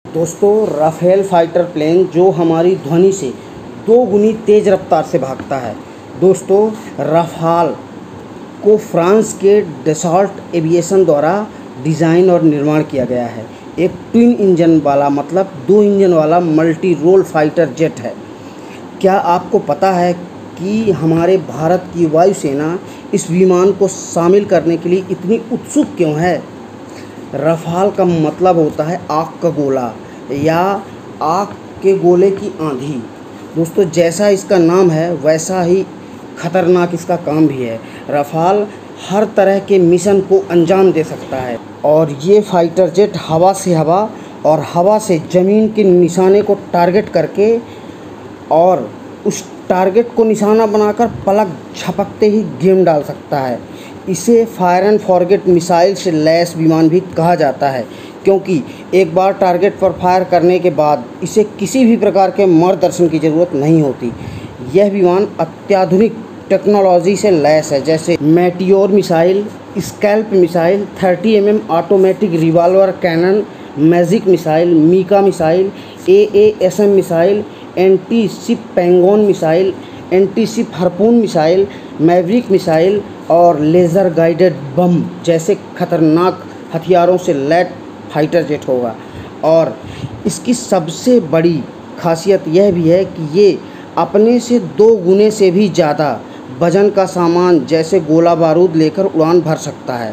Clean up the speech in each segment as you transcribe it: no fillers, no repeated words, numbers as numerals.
दोस्तों, Rafale fighter plane जो हमारी ध्वनि से 2 गुनी तेज़ रफ्तार से भागता है। दोस्तों, राफाल को फ्रांस के डसॉल्ट एविएशन द्वारा डिज़ाइन और निर्माण किया गया है। एक ट्विन इंजन वाला मतलब 2 इंजन वाला मल्टी रोल फाइटर जेट है। क्या आपको पता है कि हमारे भारत की वायुसेना इस विमान को शामिल करने के लिए इतनी उत्सुक क्यों है? राफाल का मतलब होता है आग का गोला या आग के गोले की आंधी। दोस्तों, जैसा इसका नाम है वैसा ही खतरनाक इसका काम भी है। राफाल हर तरह के मिशन को अंजाम दे सकता है और ये फाइटर जेट हवा से हवा और हवा से ज़मीन के निशाने को टारगेट करके और उस टारगेट को निशाना बनाकर पलक झपकते ही गेम डाल सकता है। इसे फायर एंड फॉरगेट मिसाइल से लैस विमान भी कहा जाता है, क्योंकि एक बार टारगेट पर फायर करने के बाद इसे किसी भी प्रकार के मार्गदर्शन की ज़रूरत नहीं होती। यह विमान अत्याधुनिक टेक्नोलॉजी से लैस है, जैसे meteor missile, scalp missile, 30 mm automatic revolver cannon, magic missile, Mica missile, AASM missile, anti ship Penguin missile, anti ship Harpoon missile, Maverick missile और लेज़र गाइडेड बम जैसे खतरनाक हथियारों से लैस फाइटर जेट होगा। और इसकी सबसे बड़ी खासियत यह भी है कि ये अपने से 2 गुने से भी ज़्यादा वजन का सामान जैसे गोला बारूद लेकर उड़ान भर सकता है।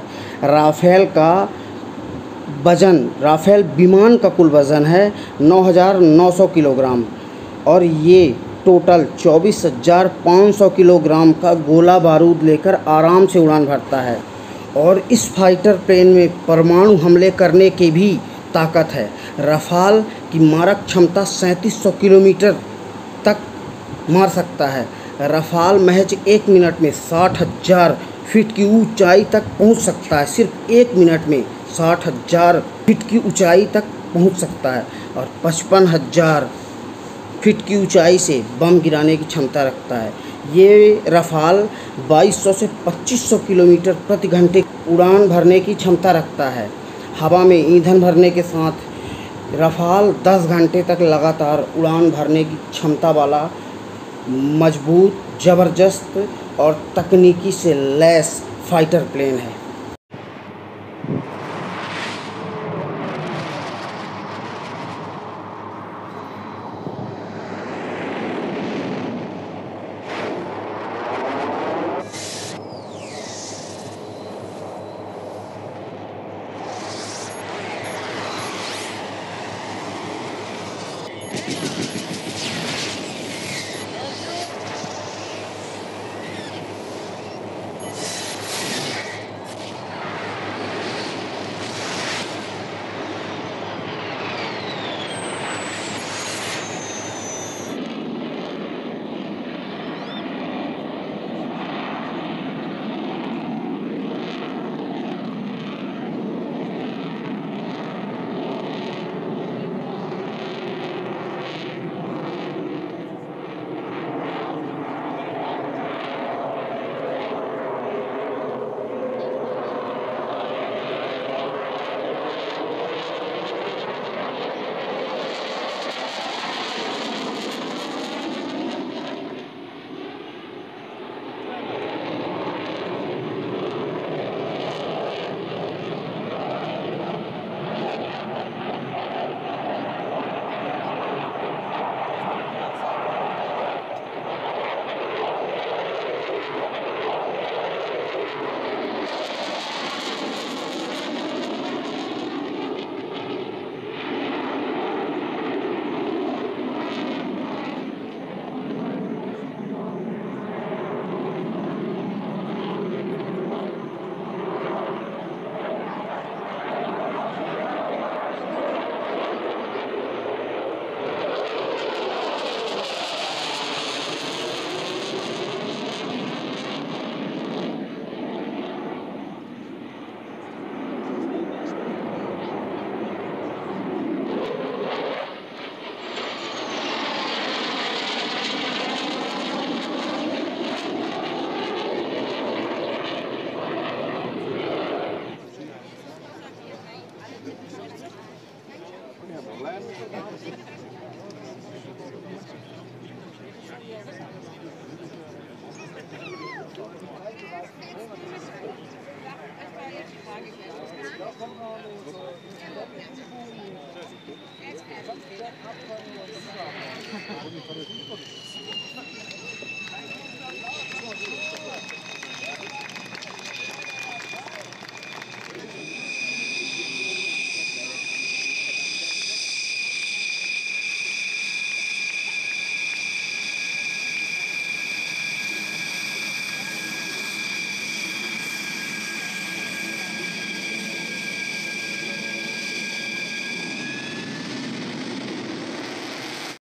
राफेल विमान का कुल वज़न है 9,900 किलोग्राम और ये टोटल 24,500 किलोग्राम का गोला बारूद लेकर आराम से उड़ान भरता है। और इस फाइटर प्लेन में परमाणु हमले करने की भी ताकत है। राफाल की मारक क्षमता 3700 किलोमीटर तक मार सकता है। राफाल महज 1 मिनट में 60,000 फीट की ऊंचाई तक पहुंच सकता है। सिर्फ 1 मिनट में 60,000 फीट की ऊंचाई तक पहुंच सकता है और 55,000 फीट की ऊंचाई से बम गिराने की क्षमता रखता है। ये राफाल 2200 से 2500 किलोमीटर प्रति घंटे उड़ान भरने की क्षमता रखता है। हवा में ईंधन भरने के साथ राफाल 10 घंटे तक लगातार उड़ान भरने की क्षमता वाला मजबूत, ज़बरदस्त और तकनीकी से लैस फाइटर प्लेन है।